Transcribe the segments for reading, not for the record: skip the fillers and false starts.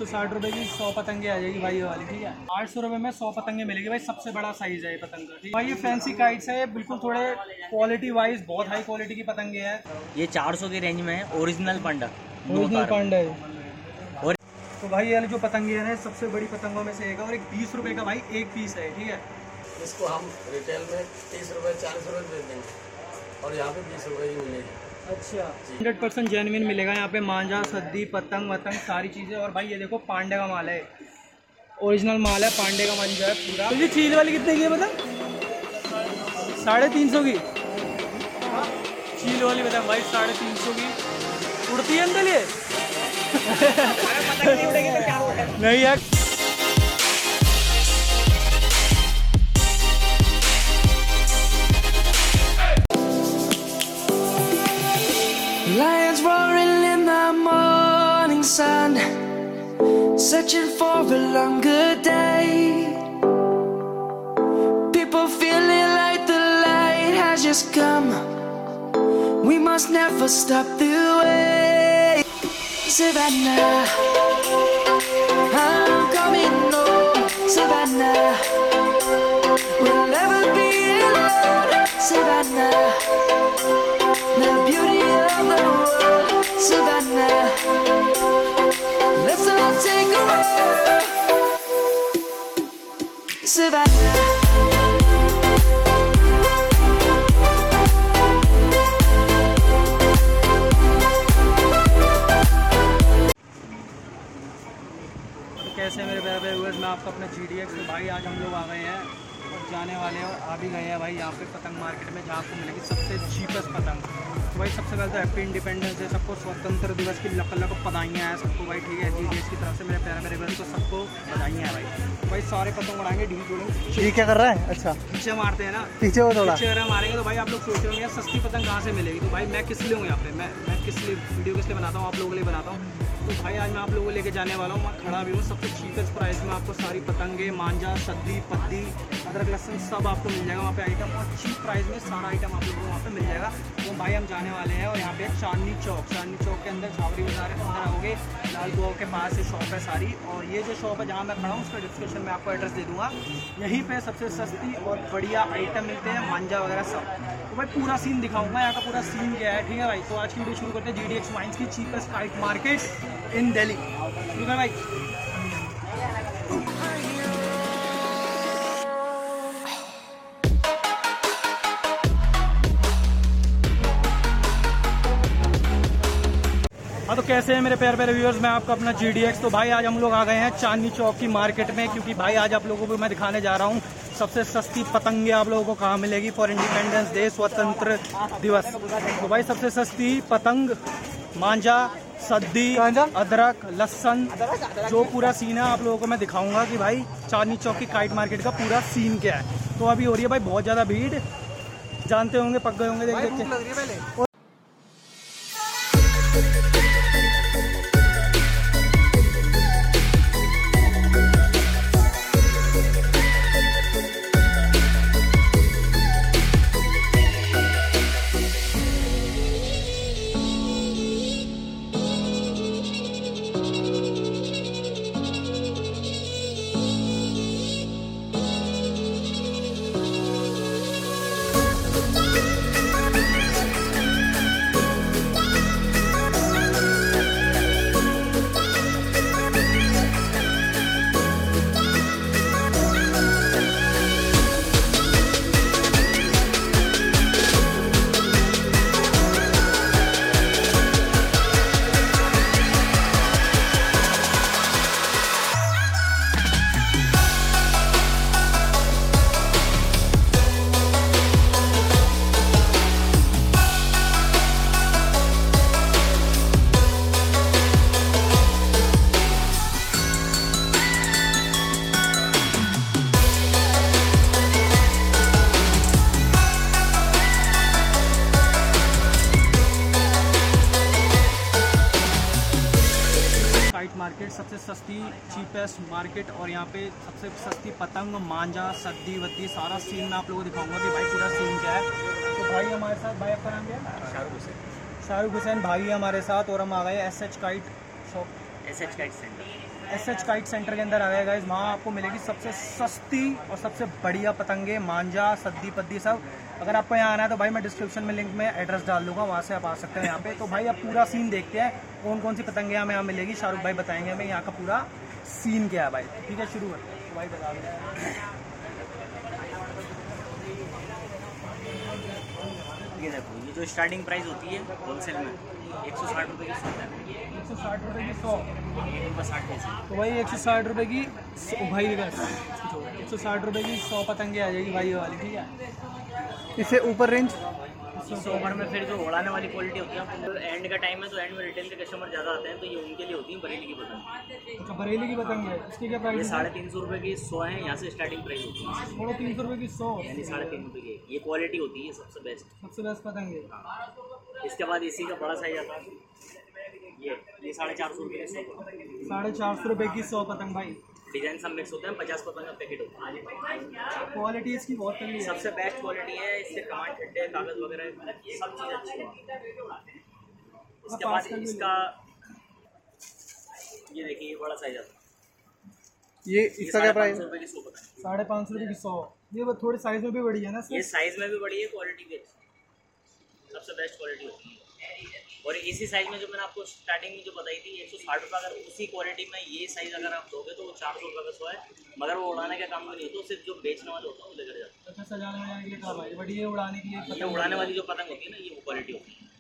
160 रुपये की 100 पतंगे आ जाएगी भाई ये वाली, ठीक है। 800 रुपये में 100 पतंगे मिलेगी भाई, सबसे बड़ा साइज़ है ये पतंग का, ठीक भाई। ये फैंसी काइट्स है, बिल्कुल थोड़े क्वालिटी वाइज बहुत हाई क्वालिटी की पतंगे है। ये 400 की रेंज में है, ओरिजिनल पंडा, ओरिजिनल पंडा है। और तो भाई ये जो पतंगे है ना, सबसे बड़ी पतंगों में से एक है, और एक 20 रुपये का भाई एक पीस है, ठीक है। इसको हम रिटेल में 30 रुपये 40 रुपये दे देंगे और यहाँ पे 20 रुपये की मिलेगी। अच्छा, 100% जेन्युइन मिलेगा यहाँ पे। मांझा, सद्दी, पतंग वतंग सारी चीज़ें। और भाई ये देखो पांडे का माल है, ओरिजिनल माल है, पांडे का मांझा है पूरा। तो ये चील वाली कितने की है पता? 350 की चील वाली बता भाई, 350 की। उड़ती है अंदर ये नहीं यार। Lions roaring in the morning sun, searching for a longer day. People feeling like the light has just come. We must never stop the way. Savannah, I'm coming home. Savannah, we'll never be alone. Savannah, the beauty of the world. Savannah, let's all take a walk. Savannah. कैसे मेरे प्यारे viewers, मैं आपका अपना GDX। तो भाई आज हम लोग आ गए हैं और जाने वाले हैं और आ भी गए हैं भाई यहाँ पे पतंग मार्केट में, जहाँ आपको मिलेगी सबसे चीपेस्ट पतंग। तो भाई सबसे पहले तो हैप्पी इंडिपेंडेंस डे, सबको स्वतंत्र दिवस की लक को बधाइयाँ हैं सबको भाई, ठीक है। GDX की तरफ से मेरे प्यारे व्यूअर्स को सबको बधाइयाँ हैं भाई। तो भाई सारे पतंग उड़ाएंगे, ढील जोड़ेंगे। ये क्या कर रहा है? अच्छा, पीछे मारते हैं ना, पीछे वो थोड़ा पीछे अगर मारेंगे तो भाई आप लोग सोच रहे होंगे सस्ती पतंग कहाँ से मिलेगी। तो भाई मैं किस लिए हूँ यहाँ पे, मैं किस लिए वीडियो किस लिए बनाता हूँ, आप लोगों के लिए बनाता हूँ। तो भाई आज मैं आप लोगों को लेके जाने वाला हूँ, मैं खड़ा भी हूँ सबसे चीपेस्ट प्राइस में। आपको सारी पतंगे, मांझा, सद्दी, पत्ती, अदरक, लहसुन सब आपको मिल जाएगा वहाँ पे आइटम, और चीप प्राइस में सारा आइटम आप लोगों को वहाँ पे मिल जाएगा। तो भाई हम जाने वाले हैं और यहाँ पे चांदनी चौक के अंदर छावरी बाजार है, अंदर आओगे लाल कुआं के पास ये शॉप है सारी। और ये जो शॉप है जहाँ मैं खड़ा हूँ उसका डिस्क्रिप्शन में आपको एड्रेस दे दूँगा। यहीं पर सबसे सस्ती और बढ़िया आइटम मिलते हैं, मांझा वगैरह सब। तो भाई पूरा सीन दिखाऊंगा, यहाँ का पूरा सीन क्या है, ठीक है भाई। तो आज की वीडियो शुरू करते हैं GDX वाइन्स की cheapest kite market in Delhi. शुरू कर भाई। हाँ तो कैसे हैं मेरे प्यारे प्यारे व्यूअर्स, मैं आपका अपना GDX। तो भाई आज हम लोग आ गए हैं चांदनी चौक की मार्केट में, क्योंकि भाई आज आप लोगों को मैं दिखाने जा रहा हूँ सबसे सस्ती पतंगे आप लोगों को कहाँ मिलेगी फॉर इंडिपेंडेंस डे, स्वतंत्र दिवस। तो भाई सबसे सस्ती पतंग, मांझा, सद्दी, अदरक, लहसुन, जो पूरा सीन है आप लोगों को मैं दिखाऊंगा कि भाई चांदनी चौक की काइट मार्केट का पूरा सीन क्या है। तो अभी हो रही है भाई बहुत ज़्यादा भीड़, जानते होंगे, पक गए होंगे देख के। मार्केट सबसे सस्ती चीपेस्ट मार्केट, और यहाँ पे सबसे सस्ती पतंग, मांझा, सद्दी वद्दी सारा सीन मैं आप लोगों को दिखाऊंगा कि भाई पूरा सीन क्या है। तो भाई हमारे साथ, भाई आपका नाम क्या है? शाहरुख हुसैन भाई है हमारे साथ, और हम आ गए SH kite shop, SH kite centre, SH kite centre के अंदर आ गए गाइस। वहाँ आपको मिलेगी सबसे सस्ती और सबसे बढ़िया पतंगे, मांझा, सद्दी पद्दी सब। अगर आपको यहाँ आना है तो भाई मैं डिस्क्रिप्शन में लिंक में एड्रेस डाल दूँगा, वहाँ से आप आ सकते हैं यहाँ पे। तो भाई अब पूरा सीन देखते हैं कौन कौन सी पतंगे हमें यहाँ मिलेगी। शाहरुख भाई बताएंगे हमें यहाँ का पूरा सीन क्या है भाई। ठीक है, शुरू करते हैं। तो भाई बता दें। ये देखो, ये जो स्टार्टिंग प्राइस होती है होलसेल में 160 रुपये की 100 है। 160 रुपये की 100, 60 पैसे। तो भाई 160 रुपये की भाई 160 रुपये की 100 पतंगे आ जाएगी भाई ये वाली। ठीक है, इससे ऊपर रेंज इससे ऊपर में फिर जो उड़ाने वाली क्वालिटी होती है, तो एंड का टाइम है तो एंड में रिटेल के कस्टमर ज़्यादा आते हैं, तो ये उनके लिए होती है बरेली की पतंग। अच्छा, बरेली की पतंग है, इसकी क्या ये प्राइस है? 350 रुपये की 100 है, यहाँ से स्टार्टिंग प्राइस होती है 350 रुपये की 100, यानी 350 रुपये की। ये क्वालिटी होती है सबसे बेस्ट। सबसे बेस्ट पतंग है। इसके बाद इसी का बड़ा साइज आता है, ये 450 रुपये की 100। 450 रुपये की 100 पतंग भाई। डिजाइन सब मिक्स होते हैं, 50 पतंग का पैकेट होता है। क्वालिटी इसकी बहुत तगड़ी है। सबसे बेस्ट क्वालिटी है, इससे कमांड ठंडे कागज वगैरह सब चीज़ अच्छी है। इसके बाद इसका ये देखिए, ये बड़ा साइज आता है। ये इसका क्या प्राइस? 550 रुपये की 100 पतंग। 550 रुपये की 100। ये वो थोड़े साइज में भी बड़ी है ना सर? ये साइज में भी बड़ी है, क्वालिटी भी अच्छी, सबसे बेस्ट क्वालिटी होती है। और इसी साइज में जो मैंने आपको स्टार्टिंग में जो बताई थी 160 रुपये, अगर उसी क्वालिटी में ये साइज अगर आप दोगे तो वो 400 रुपये का 100 है। मगर वो उड़ाने का काम भी नहीं होता, तो सिर्फ जो बेचने वाले होते हैं वो लेकर जाते अच्छा, सजाने वजाने के लिए काम है, बट ये उड़ाने के लिए हैं। ये उड़ाने वाली जो पतंग होती है ना, ये वो क्वालिटी होती है।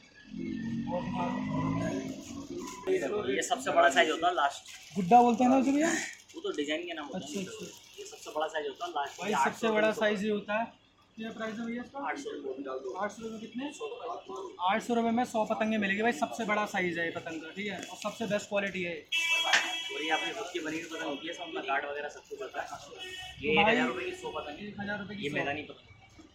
ये सबसे बड़ा साइज होता है लास्ट, गुड्डा बोलते हैं ना उसे भैया? वो तो डिजाइन के नाम होता है। अच्छा। ये सबसे बड़ा साइज होता है लास्ट भाई सबसे बड़ा साइज ये होता है। क्या प्राइस है भैया इसका? 800 रुपये। 800 रुपये कितने? 800 रुपये में 100 पतंगे मिलेगी भाई। सबसे बड़ा साइज है ये पतंग का, ठीक है, और सबसे बेस्ट क्वालिटी है। और ये अपनी खुद की बनी हुई पतंग होती है, सब अपना कार्ड वगैरह सब कुछ होता है। ये 1000 रुपये की 100 पतंग है। 1000 रुपये की ये 100। मैदानी पतंग।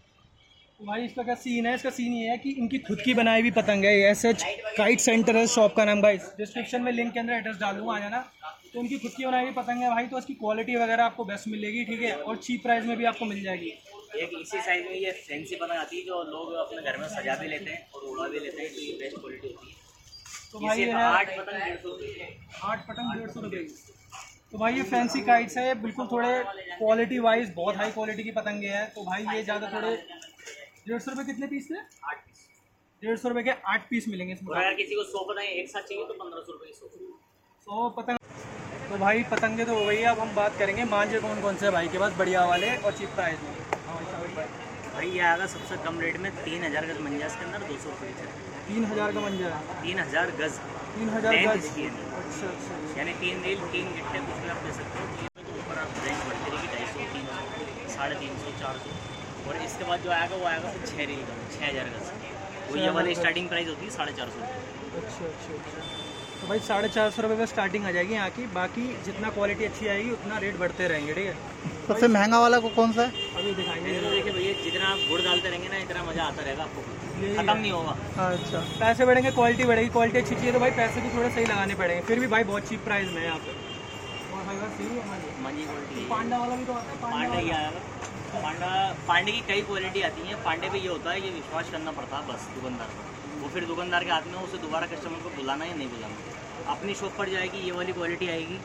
तो भाई इसका क्या सीन है? इसका सीन ये है कि इनकी खुद की बनाई हुई पतंग है। SH काइट सेंटर है शॉप का नाम भाई। डिस्क्रिप्शन में लिंक के अंदर एड्रेस डाल दूँगा, आ जाना। तो उनकी खुद की बनाई हुई पतंग है भाई, तो इसकी क्वालिटी वगैरह आपको बेस्ट मिलेगी, ठीक है, और चीप प्राइस में भी आपको मिल जाएगी। एक इसी साइज में ये फैंसी पतंग आती है जो लोग अपने घर में सजा भी लेते हैं और उड़ा भी लेते हैं, तो ये बेस्ट क्वालिटी होती है। तो ये भाई ये सिर्फ है 8 पतंग 150 रुपये की। 8 पतंग 150 रुपये की। तो भाई ये फैंसी काइट्स है, बिल्कुल थोड़े क्वालिटी वाइज बहुत हाई क्वालिटी की पतंगे हैं। तो भाई ये ज़्यादा थोड़े 150 रुपये कितने पीस थे? 8 पीस। 150 रुपये के 8 पीस मिलेंगे इसमें। और अगर किसी को 100 पतंग एक साथ चाहिए तो 1500 रुपये की 100। 100 पतंग। तो भाई पतंगे तो हो गई है, अब हम बात करेंगे मांझे कौन कौन से है भाई के पास बढ़िया वाले और चीप प्राइस में। हाँ भाई, भाई ये आएगा सबसे कम रेट में 3000 गज मंजा, इसके अंदर 200 रुपये की चल। 3000 का मंजा है। 3000 गज, 3000 लेंथ गज। इसकी है। अच्छा अच्छा। यानी 3 रील 3 गिट्टे कुछ भी आप दे सकते हो। तो ऊपर आप रेंज बढ़ती रहेगी 250, 300, 350, 400। और इसके बाद जो आएगा वो आएगा फिर 6 रील का 6000 गज। वो ये वाली स्टार्टिंग प्राइस होती है 450 रुपये। अच्छा अच्छा अच्छा। तो भाई 450 रुपये में स्टार्टिंग आ जाएगी यहाँ की। बाकी जितना क्वालिटी अच्छी आएगी उतना रेट बढ़ते रहेंगे, ठीक है। सबसे महंगा वाला को कौन सा है? अभी दिखाएंगे। तो देखिए भैया, जितना आप गुड़ डालते रहेंगे ना इतना मज़ा आता रहेगा आपको, खत्म नहीं होगा। अच्छा, पैसे बढ़ेंगे क्वालिटी बढ़ेगी। क्वालिटी अच्छी चाहिए तो भाई पैसे भी थोड़े सही लगाने पड़ेंगे। फिर भी भाई बहुत चीप प्राइस में है यहाँ पे। और भाई बस सही है हमारी। मंजी क्वालिटी है। पांडा वाला भी तो आता है। पांडा ही आएगा। पांडे की कई क्वालिटी आती है। पांडे पे ये होता है कि विश्वास करना पड़ता है बस दुकानदार को। वो फिर दुकानदार के हाथ में उसे दोबारा कस्टमर को बुलाना या नहीं बुलाना। अपनी शॉप पर जाएगी, ये वाली क्वालिटी आएगी।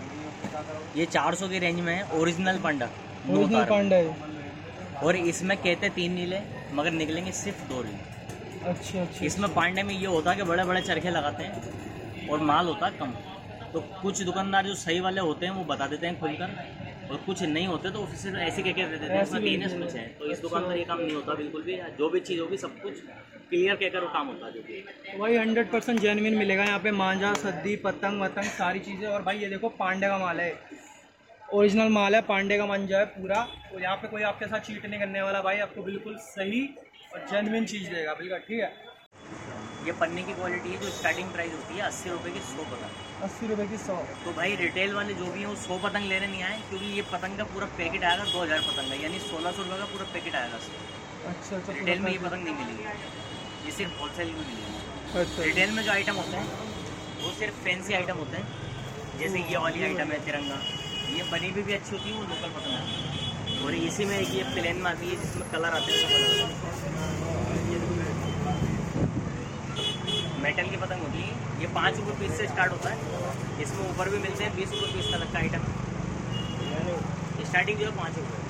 ये 400 की रेंज में है, ओरिजिनल पांडा। ओरिजिनल पांडा है। और इसमें कहते 3 नीले मगर निकलेंगे सिर्फ 2 रील। अच्छा अच्छा। इसमें पांडे में ये होता है कि बड़े बड़े चरखे लगाते हैं और माल होता है कम। तो कुछ दुकानदार जो सही वाले होते हैं वो बता देते हैं खुलकर, और कुछ नहीं होते तो सिर्फ ऐसे कह के दे देते हैं इसमें 3 है इसमें 6 है। तो इस दुकान पर ये काम नहीं होता बिल्कुल भी। जो भी चीज़ होगी सब कुछ क्लियर कहकर वो काम होता है। जो भी तो भाई 100% जेन्युइन मिलेगा यहाँ पे। मांझा, सद्दी, पतंग वतंग सारी चीज़ें। और भाई ये देखो पांडे का माल है, ओरिजिनल माल है, पांडे का मंजा है पूरा। तो यहाँ पे कोई आपके साथ चीट नहीं करने वाला भाई, आपको बिल्कुल सही और जेन्युइन चीज़ देगा, बिल्कुल ठीक है। ये पन्नी की क्वालिटी है जो स्टार्टिंग प्राइस होती है 80 रुपये की 100 पतंग। 80 रुपये की 100। तो भाई रिटेल वाले जो भी हैं वो 100 पतंग लेने नहीं आए, क्योंकि ये पतंग का पूरा पैकेट आएगा 2000 पतंग का, यानी 1600 रुपये का पूरा पैकेट आएगा। अच्छा अच्छा। रिटेल में ये पतंग नहीं मिलेगी, ये सिर्फ होलसेल में मिलेगी। अच्छा रिटेल में जो आइटम होते हैं वो सिर्फ फैंसी आइटम होते हैं, जैसे ये वाली आइटम है तिरंगा, ये बनी हुई भी अच्छी होती है, वो लोकल पतंग आती है। और इसी में एक ये प्लेन में आती है जिसमें कलर आते हैं, सब अलग। मेटल की पतंग होती है, ये 5 रुपये पीस से स्टार्ट होता है। इसमें ऊपर भी मिलते हैं 20 रुपये पीस तक का आइटम। स्टार्टिंग जो है 5 रुपये।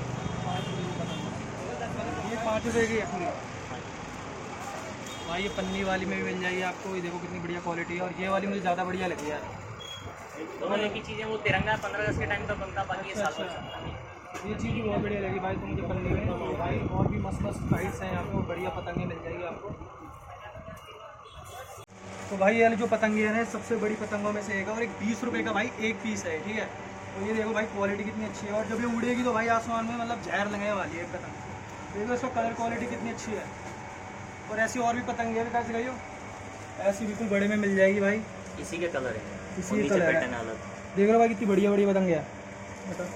ये 5 रुपये की है भाई। ये पन्नी वाली में भी मिल जाएगी आपको, ये देखो कितनी बढ़िया क्वालिटी है। और ये वाली मुझे ज़्यादा बढ़िया लगी यार। दोनों एक ही चीज़ें, वो तिरंगा 15 अगस्त के टाइम पर बनता, बाकी ये साल भर चलता नहीं। ये चीज़ भी बहुत बढ़िया लगी भाई तो मुझे पन्नी में। तो भाई और भी मस्त मस्त प्राइस हैं आपको, बढ़िया पतंगे मिल जाएगी आपको। तो भाई ये जो पतंगे हैं सबसे बड़ी पतंगों में से एक है, और एक 20 रुपये का भाई एक पीस है, ठीक है। तो ये देखो भाई क्वालिटी कितनी अच्छी है, और जब ये उड़ेगी तो भाई आसमान में मतलब जहर लगने वाली है पतंग। देखो इसका कलर क्वालिटी कितनी अच्छी है। और ऐसी और भी पतंगे हैं, कैसे गई ऐसी बिल्कुल बड़े में मिल जाएगी भाई। इसी के कलर है, इसी और के नीचे कलर पैटर्न है। अलग। देख लो भाई कितनी बढ़िया बढ़िया पतंगे है। बताओ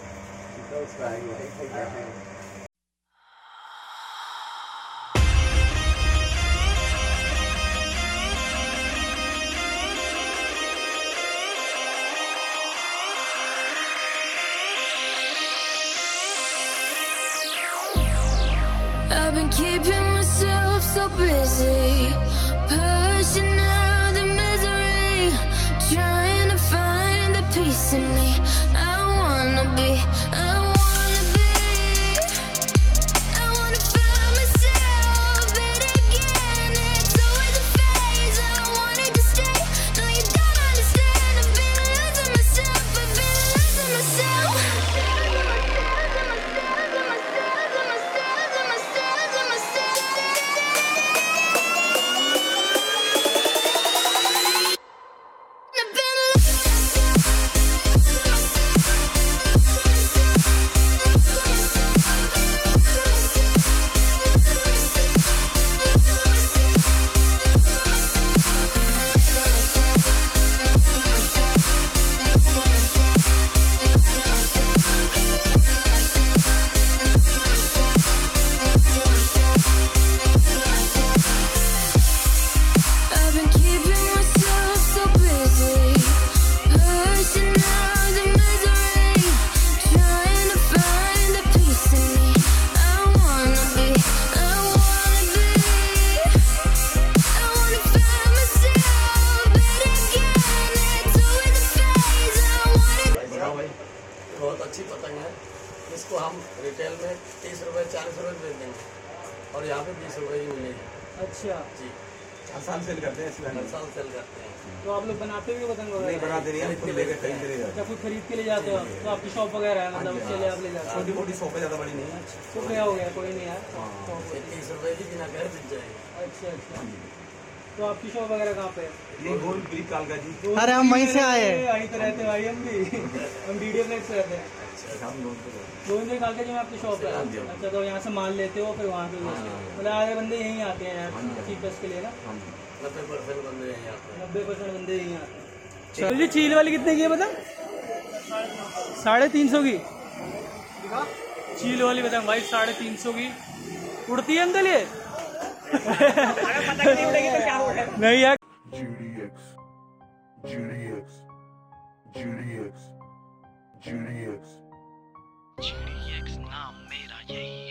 I've been keeping myself so busy, pushing out the misery, trying to find the peace in me. I wanna be I wanna find myself, but again it's always a phase. I wanted to stay, no you don't understand. I've been losing myself, I've been losing myself. I've been keeping myself so busy, pushing out the misery, trying to find the peace in me. I wanna be I wanna find myself, but again it's always a phase. I wanted भाई साहब, बहुत अच्छी पतंग है। इसको हम retail में 30 रुपये 40 रुपये बेच देंगे, और यहाँ पे 20 रुपये की मिलेगी। अच्छा, जी, हर साल सेल करते हैं इसमें। हर साल सेल करते हैं। तो आप लोग बनाते भी हो पतंग नहीं वगैरह? बनाते नहीं, हम खुद लेकर खरीद के ले जाते जब कोई खरीद के ले जाते हो तो आपकी शॉप वगैरह है, मतलब उसके लिए आप ले जाते हैं। हो? छोटी मोटी शॉप है, ज़्यादा बड़ी नहीं है। तो क्या हो गया, कोई नहीं यार। ये 30 रुपये की बिना कहे बिक जाएगी। अच्छा अच्छा। तो आपकी शॉप वगैरह कहाँ पे है? ये गोल ब्रिक कालका जी। अरे हम वहीं से आए हैं। वहीं तो रहते हैं भाई हम भी। हम वीडियो प्लेट से रहते हैं। हम लोग तो गोविंद कालका जी में आपकी शॉप है? अच्छा, तो यहाँ से माल लेते हो फिर वहाँ पे बेचते हो? मतलब आधे बंदे यहीं आते हैं यार चीपस के लिए ना? 90% बंदे हैं यहाँ पे। 90% बंदे यहीं आते हैं। चलो जी, चील वाली कितने की है पता? 350 की चील वाली पतंग भाई, 350 की। उड़ती है अंदर ये? पतंग नहीं उड़ेगी तो क्या होगा? नहीं यार। GDX, GDX, GDX, GDX. GDX नाम मेरा यही